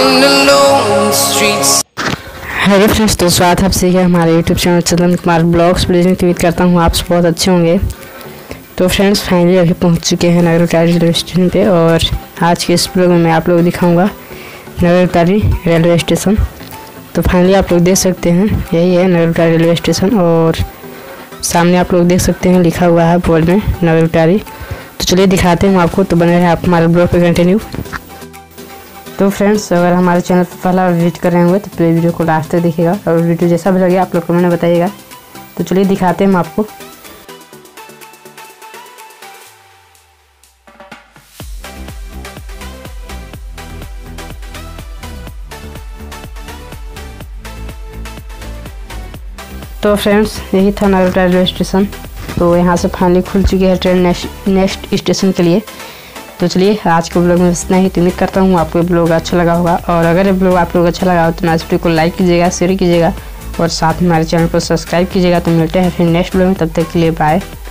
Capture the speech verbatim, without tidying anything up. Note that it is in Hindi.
हेलो फ्रेंड्स, तो स्वागत है आपसे हमारे YouTube channel Chandan Kumar vlogs. Please उम्मीद करता हूँ आप बहुत अच्छे होंगे। तो फ्रेंड्स फाइनली अभी पहुँच चुके हैं नगर उटारी रेलवे स्टेशन पे, और आज के इस ब्लॉग में मैं आप लोग दिखाऊंगा नगर उटारी रेलवे स्टेशन। तो फाइनली आप लोग देख सकते हैं यही है नगर उटारी रेलवे स्टेशन, और सामने आप लोग देख सकते हैं लिखा हुआ है बोर्ड में नगर उटारी। तो चलिए दिखाते हैं आपको, तो बने रहे आप हमारे ब्लॉग पे कंटिन्यू। तो फ्रेंड्स, अगर हमारे चैनल पर पहला विजिट कर रहे होंगे तो प्लीज़ वीडियो को लास्ट तक देखिएगा, और वीडियो जैसा भी लगे आप लोग कमेंट में बताइएगा। तो चलिए दिखाते हैं हम आपको। तो फ्रेंड्स, यही था नगर उटारी रेलवे स्टेशन। तो यहाँ से फाइनली खुल चुकी है ट्रेन नेक्स्ट नेक्स्ट स्टेशन के लिए। तो चलिए आज के ब्लॉग में इतना ही। उम्मीद करता हूँ आपको ये ब्लॉग अच्छा लगा होगा, और अगर ये ब्लॉग आप लोग अच्छा लगा हो तो मेरे वीडियो को लाइक कीजिएगा, शेयर कीजिएगा, और साथ में हमारे चैनल को सब्सक्राइब कीजिएगा। तो मिलते हैं फिर नेक्स्ट ब्लॉग में, तब तक के लिए बाय।